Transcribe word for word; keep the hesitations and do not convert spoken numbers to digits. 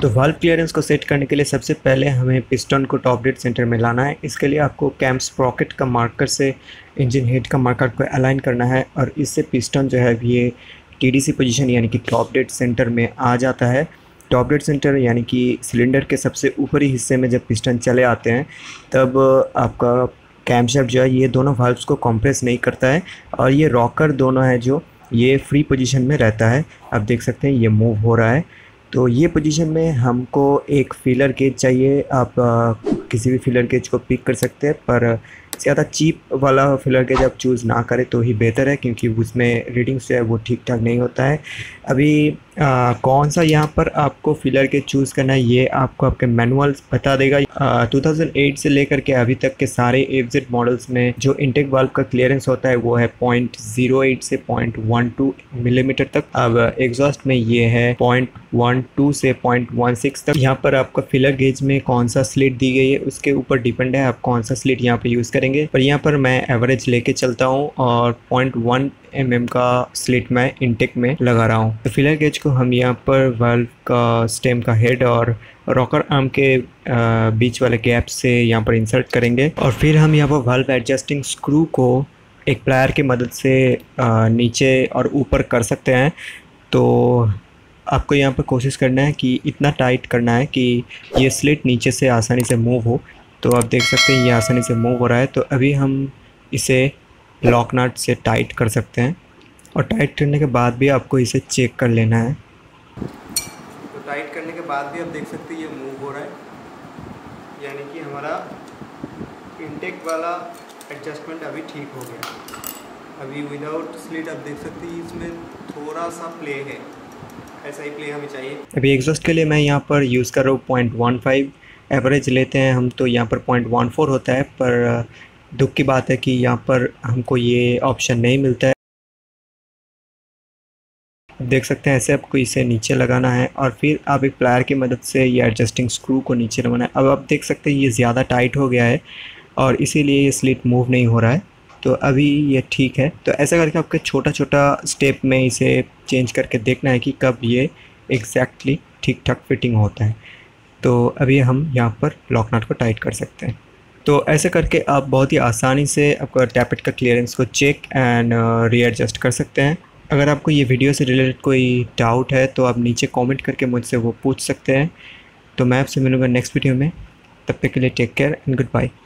तो valve clearance को set करने के लिए सबसे पहले हमें पिस्टन को टॉप डेड सेंटर में लाना है। इसके लिए आपको कैम स्प्रॉकेट का मार्कर से इंजन हेड का मार्कर को अलाइन करना है और इससे पिस्टन जो है ये टीडीसी पोजीशन यानी कि टॉप डेड सेंटर में आ जाता है। टॉप डेड सेंटर यानी कि सिलेंडर के सबसे ऊपरी हिस्से में जब पिस्टन चले आते हैं तब आपका कैमशाफ्ट जो है ये दोनों वाल्व्स को कंप्रेस नहीं करता है और ये रॉकर दोनों है जो ये फ्री पोजीशन में रहता है। आप देख सकते हैं ये मूव हो रहा है। तो ये पोजीशन में हमको एक फीलर गेज चाहिए। आप आ, किसी भी फीलर गेज को पिक कर सकते हैं, पर ज़्यादा चीप वाला फीलर गेज आप चूज़ ना करें तो ही बेहतर है, क्योंकि उसमें रीडिंग्स जो है वो ठीक ठाक नहीं होता है। अभी आ, कौन सा यहाँ पर आपको फीलर गेज चूज़ करना है ये आपको आपके मैनुअल बता देगा। आ, दो हज़ार आठ से लेकर के अभी तक के सारे एफजेड मॉडल्स में जो इंटेक वाल्व का क्लियरेंस होता है वो है पॉइंट ज़ीरो एट से पॉइंट वन टू मिलीमीटर तक। अब एग्जॉस्ट में ये है पॉइंट वन टू से पॉइंट वन सिक्स तक। यहाँ पर आपका फिलर गेज में कौन सा स्लिट दी गई है उसके ऊपर डिपेंड है आप कौन सा स्लिट यहाँ पे यूज़ करेंगे, पर यहाँ पर मैं एवरेज लेके चलता हूँ और पॉइंट वन एम एम का स्लिट मैं इंटेक में लगा रहा हूँ। तो फिलर गेज को हम यहाँ पर वाल्व का स्टेम का हेड और रॉकर आर्म के बीच वाले गैप से यहाँ पर इंसर्ट करेंगे और फिर हम यहाँ पर वाल्व एडजस्टिंग स्क्रू को एक प्लायर की मदद से नीचे और ऊपर कर सकते हैं। तो आपको यहाँ पर कोशिश करना है कि इतना टाइट करना है कि ये स्लिट नीचे से आसानी से मूव हो। तो आप देख सकते हैं ये आसानी से मूव हो रहा है। तो अभी हम इसे लॉक नट से टाइट कर सकते हैं और टाइट करने के बाद भी आपको इसे चेक कर लेना है। तो टाइट करने के बाद भी आप देख सकते हैं ये मूव हो रहा है, यानी कि हमारा इंटेक वाला एडजस्टमेंट अभी ठीक हो गया। अभी विदाउट स्लिट आप देख सकते हैं इसमें थोड़ा सा प्ले है, ऐसा ही प्ले हमें चाहिए। अभी एग्जॉस्ट के लिए मैं यहाँ पर यूज़ कर रहा हूँ पॉइंट वन फाइव। एवरेज लेते हैं हम तो यहाँ पर पॉइंट वन फोर होता है, पर दुख की बात है कि यहाँ पर हमको ये ऑप्शन नहीं मिलता है। देख सकते हैं ऐसे आपको इसे नीचे लगाना है और फिर आप एक प्लायर की मदद से ये एडजस्टिंग स्क्रू को नीचे लगाना है। अब आप देख सकते हैं ये ज़्यादा टाइट हो गया है और इसीलिए ये स्लिट मूव नहीं हो रहा है। तो अभी ये ठीक है। तो ऐसा करके आपके छोटा छोटा स्टेप में इसे चेंज करके देखना है कि कब ये एग्जैक्टली ठीक ठाक फिटिंग होता है। तो अभी हम यहाँ पर लॉक नट को टाइट कर सकते हैं। तो ऐसे करके आप बहुत ही आसानी से आपका टैपेट का क्लियरेंस को चेक एंड रीएडजस्ट कर सकते हैं। अगर आपको ये वीडियो से रिलेटेड कोई डाउट है तो आप नीचे कमेंट करके मुझसे वो पूछ सकते हैं। तो मैं आपसे मिलूँगा नेक्स्ट वीडियो में। तब तक के लिए take care and good bye.